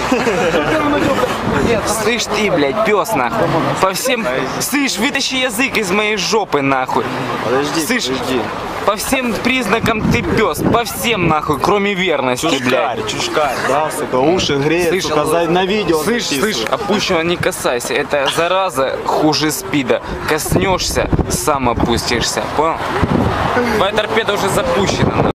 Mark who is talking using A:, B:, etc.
A: Слышь ты, блядь, пес нахуй. По всем... Слышь, вытащи язык из моей жопы нахуй.
B: Подожди,
A: Слышь,
B: подожди.
A: по всем признакам ты пес. По всем нахуй, кроме верности, блядь.
B: Чушкарь, да, сука, уши греет,
A: Слышь,
B: сука, на видео.
A: Слышь, опущенного не касайся. Это зараза хуже спида. Коснешься, сам опустишься. Понял? Твоя торпеда уже запущена.